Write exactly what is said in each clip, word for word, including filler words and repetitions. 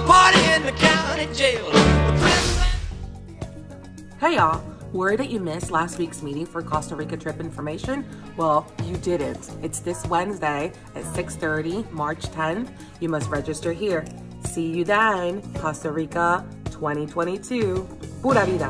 party in the county jail. Hey y'all, worried that you missed last week's meeting for Costa Rica trip information? Well, you didn't. It's this Wednesday at six thirty, March tenth. You must register here. See you then, Costa Rica twenty twenty-two. Pura vida.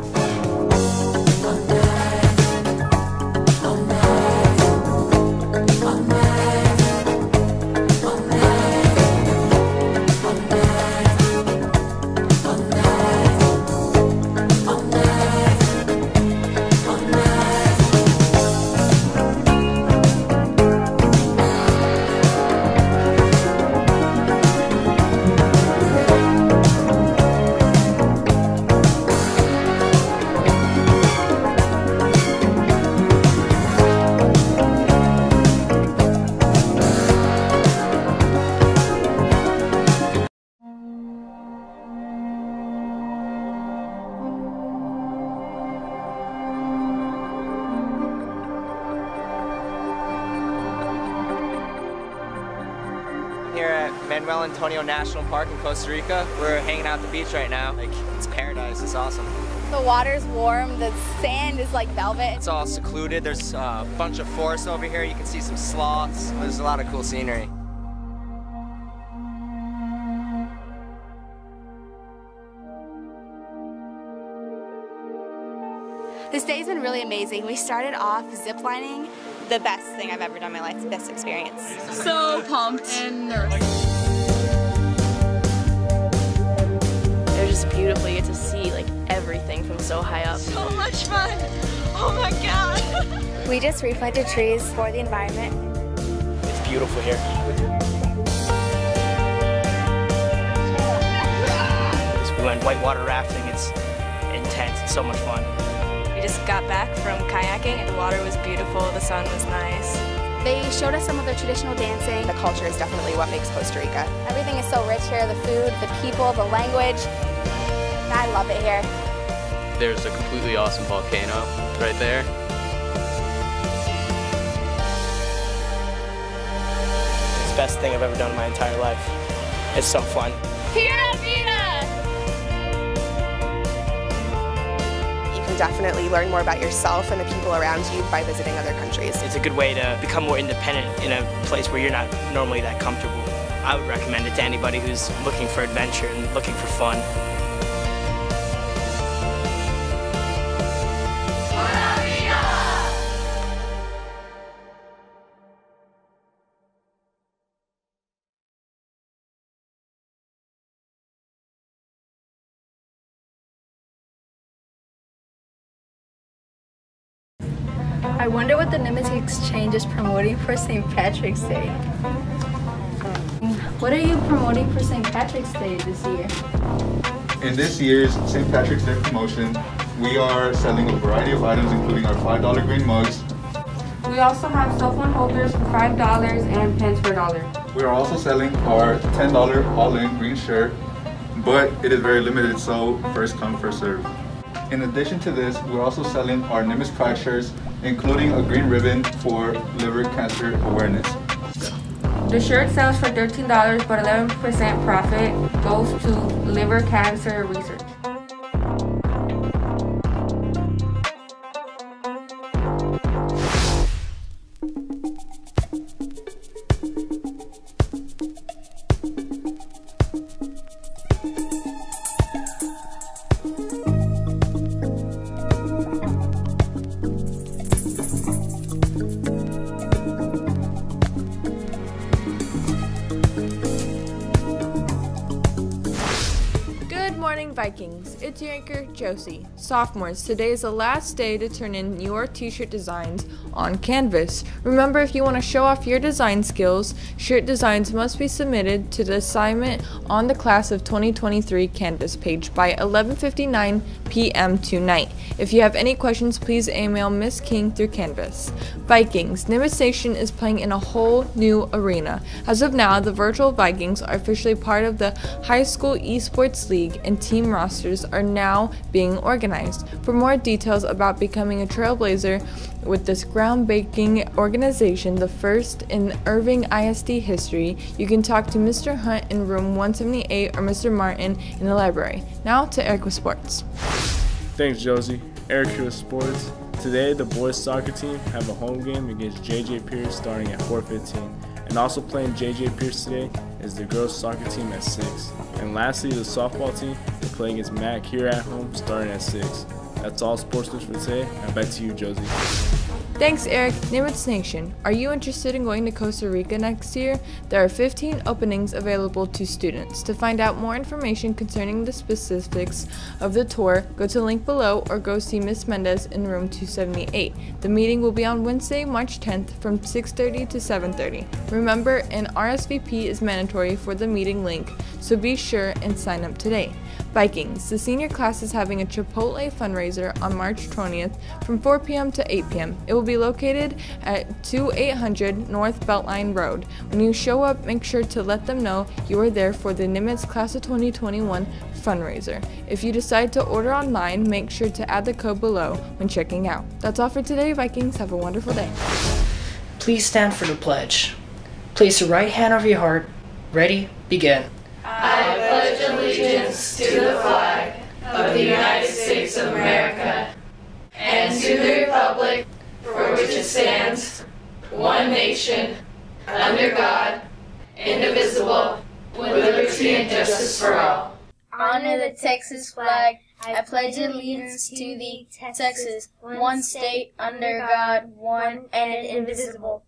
Here at Manuel Antonio National Park in Costa Rica. We're hanging out at the beach right now. Like, it's paradise, it's awesome. The water's warm, the sand is like velvet. It's all secluded. There's a bunch of forest over here. You can see some sloths. There's a lot of cool scenery. This day's been really amazing. We started off ziplining. The best thing I've ever done in my life, the best experience. So pumped and nervous. They're just beautiful. You get to see like everything from so high up. So much fun. Oh my God. We just replanted trees for the environment. It's beautiful here. We went whitewater rafting. It's intense. It's so much fun. We just got back from kayaking and the water was beautiful, the sun was nice. They showed us some of their traditional dancing. The culture is definitely what makes Costa Rica. Everything is so rich here, the food, the people, the language. I love it here. There's a completely awesome volcano right there. It's the best thing I've ever done in my entire life. It's so fun. Pura vida! Definitely learn more about yourself and the people around you by visiting other countries. It's a good way to become more independent in a place where you're not normally that comfortable. I would recommend it to anybody who's looking for adventure and looking for fun. I wonder what the Nimitz Exchange is promoting for Saint Patrick's Day. What are you promoting for Saint Patrick's Day this year? In this year's Saint Patrick's Day promotion, we are selling a variety of items including our five dollar green mugs. We also have cell phone holders for five dollars and pens for a dollar. We are also selling our ten dollar all-in green shirt, but it is very limited, so first come, first serve. In addition to this, we're also selling our Nimitz Pride shirts, including a green ribbon for liver cancer awareness. The shirt sells for thirteen dollars, but eleven percent profit goes to liver cancer research. Vikings, it's your anchor, Josie. Sophomores, today is the last day to turn in your t-shirt designs on Canvas. Remember, if you want to show off your design skills, shirt designs must be submitted to the assignment on the Class of twenty twenty-three Canvas page by eleven fifty-nine p m tonight. If you have any questions, please email Miss King through Canvas. Vikings. Nimitz Nation is playing in a whole new arena. As of now, the virtual Vikings are officially part of the High School Esports League, and team rosters are now being organized. For more details about becoming a trailblazer with this groundbreaking organization, the first in Irving I S D history, you can talk to Mister Hunt in room one seventy-eight or Mister Martin in the library. Now to Eric with sports. Thanks, Josie. Eric here with sports. Today, the boys soccer team have a home game against J J Pierce starting at four fifteen. And also playing J J Pierce today is the girls soccer team at six. And lastly, the softball team will play against Mac here at home starting at six. That's all sports news for today. Now back to you, Josie. Thanks, Eric. Nimitz Nation, are you interested in going to Costa Rica next year? There are fifteen openings available to students. To find out more information concerning the specifics of the tour, go to the link below or go see Miss Mendez in room two seventy-eight. The meeting will be on Wednesday, March tenth from six thirty to seven thirty. Remember, an R S V P is mandatory for the meeting link, so be sure and sign up today. Vikings. The senior class is having a Chipotle fundraiser on March twentieth from four p m to eight p m It will be located at twenty-eight hundred North Beltline Road. When you show up, make sure to let them know you are there for the Nimitz Class of twenty twenty-one fundraiser. If you decide to order online, make sure to add the code below when checking out. That's all for today, Vikings. Have a wonderful day. Please stand for the pledge. Place your right hand over your heart. Ready? Begin. I pledge allegiance to the flag of the United States of America and to the republic for which it stands, one nation, under God, indivisible, with liberty and justice for all. Honor the Texas flag. I pledge allegiance to the Texas, one state, under God, one and indivisible,